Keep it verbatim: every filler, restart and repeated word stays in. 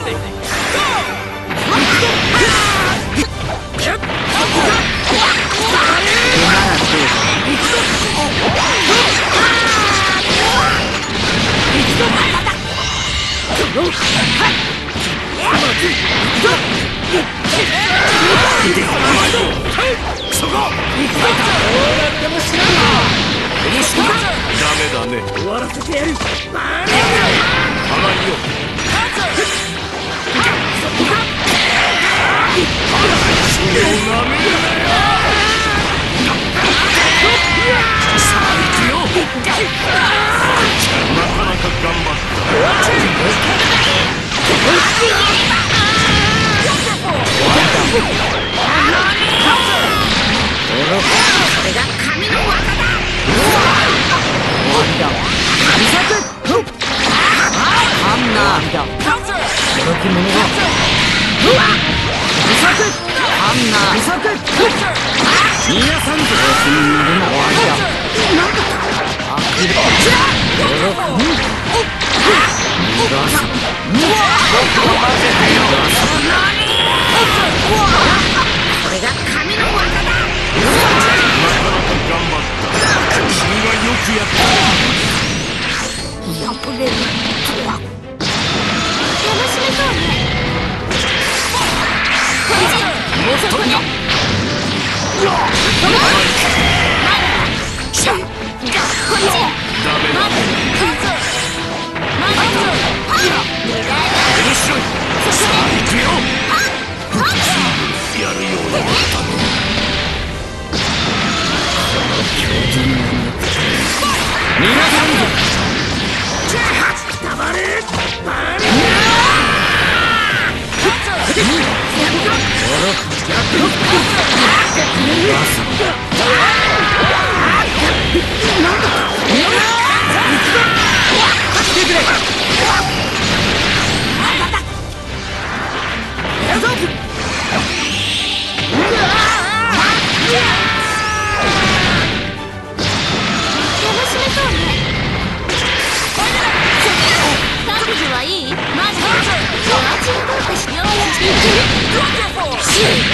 ダメだね。終わらせてやる。花井よ。さあ行くよ。なかなか頑張った。 これが神の技だ。見作ハンナー驚き者が見作ハンナー見作皆さんで調子に乗るな。終わりだ。なんかあきれ驚く逃がす僕を混ぜてよ。これが神の技だ。 頑張った。君はよくやった。 破れるとは楽しめそうね。これじゃもうそこにこれじゃまだ面白い。さあ行くよ。やるようになったの。皆さんで黙れ。 はいい？マジで？マジでどうかしよう。